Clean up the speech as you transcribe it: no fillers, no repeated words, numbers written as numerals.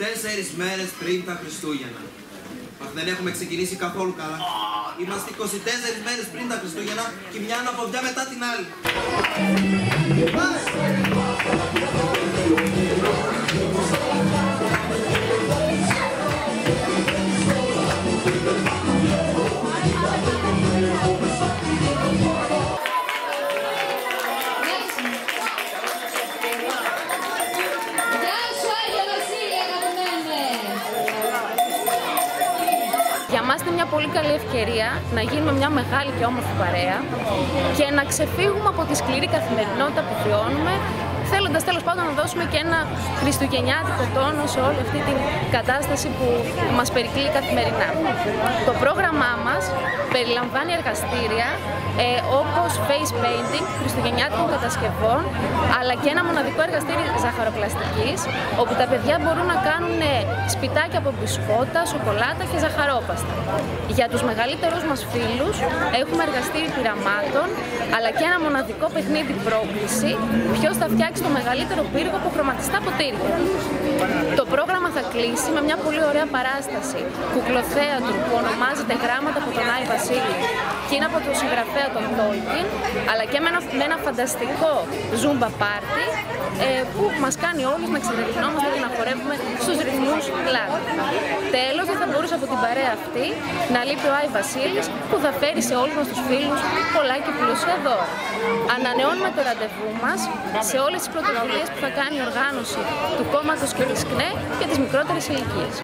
24 μέρες πριν τα Χριστούγεννα. Αχ, δεν έχουμε ξεκινήσει καθόλου καλά. Είμαστε 24 μέρες πριν τα Χριστούγεννα και μια αναποδιά μετά την άλλη. Για μας είναι μια πολύ καλή ευκαιρία να γίνουμε μια μεγάλη και όμορφη παρέα και να ξεφύγουμε από τη σκληρή καθημερινότητα που βιώνουμε, θέλοντας τέλος πάντων να δώσουμε και ένα χριστουγεννιάτικο τόνο σε όλη αυτή την κατάσταση που μας περικλεί καθημερινά. Το πρόγραμμά μας περιλαμβάνει εργαστήρια όπως face painting, χριστουγεννιάτικων κατασκευών, αλλά και ένα μοναδικό εργαστήρι ζαχαροπλαστικής, όπου τα παιδιά μπορούν να κάνουν σπιτάκια από μπισκότα, σοκολάτα και ζαχαρόπαστα. Για τους μεγαλύτερους μας φίλους έχουμε εργαστήρι πειραμάτων, αλλά και ένα μοναδικό παιχνίδι πρόκληση, ποιος θα φτιάξει το μεγαλύτερο πύργο από χρωματιστά ποτήρια. Το πρόγραμμα θα κλείσει με μια πολύ ωραία παράσταση κουκλοθέατρου που ονομάζεται Γράμματα από τον Άι Βασίλη και είναι από τον συγγραφέα τον Τόλκιν, αλλά και με ένα φανταστικό ζούμπα πάρτι που μας κάνει όλους να ξεδεικνόμαστε και να χορεύουμε στους ρυθμούς λάτ. Τέλος, δεν θα μπορούσε από την παρέα αυτή να λείπει ο Άι Βασίλης που θα φέρει σε όλους μας τους φίλους πολλά και πλούσια δώρα. Ανανεώνουμε το ραντεβού μας σε όλες τις πρωτοβουλίες που θα κάνει η οργάνωση του κόμματος και της ΚΝΕ για τις μικρότερες ηλικίες.